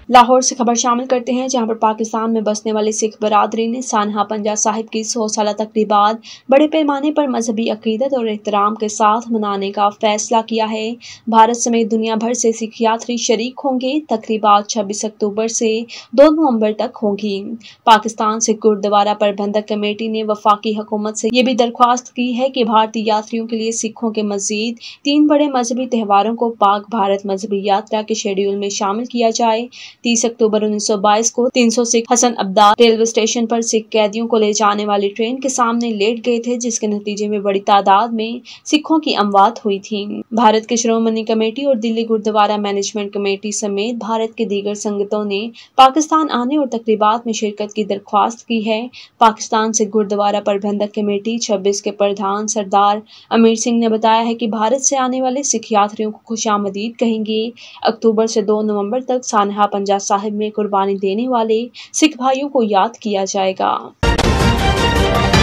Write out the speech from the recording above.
लाहौर से खबर शामिल करते हैं, जहां पर पाकिस्तान में बसने वाले सिख बरादरी ने सानहा पंजा साहिब की 100 साला तकरीबात बड़े पैमाने पर मजहबी अकीदत और एहतराम के साथ मनाने का फैसला किया है। भारत समेत दुनिया भर से सिख यात्री शरीक होंगे। तकरीबात 26 अक्टूबर से 2 नवंबर तक होंगी। पाकिस्तान सिख गुरुद्वारा प्रबंधक कमेटी ने वफाकी हुकूमत से ये भी दरख्वास्त की है कि भारतीय यात्रियों के लिए सिखों के मजीद 3 बड़े मजहबी त्योहारों को पाक भारत मजहबी यात्रा के शेड्यूल में शामिल किया जाए। 30 अक्टूबर 1922 को 300 सिख हसन अब्दाद रेलवे स्टेशन पर सिख कैदियों को ले जाने वाली ट्रेन के सामने लेट गए थे, जिसके नतीजे में बड़ी तादाद में सिखों की अमवात हुई थी। भारत के शिरोमणि कमेटी और दिल्ली गुरुद्वारा मैनेजमेंट कमेटी समेत भारत के दीगर संगठनों ने पाकिस्तान आने और तकरीबात में शिरकत की दरख्वास्त की है। पाकिस्तान सिख गुरुद्वारा प्रबंधक कमेटी 26 के प्रधान सरदार अमीर सिंह ने बताया है कि भारत से आने वाले सिख यात्रियों को खुशामदीद कहेंगे। अक्टूबर से 2 नवंबर तक सानहा पंजा साहिब में कुर्बानी देने वाले सिख भाइयों को याद किया जाएगा।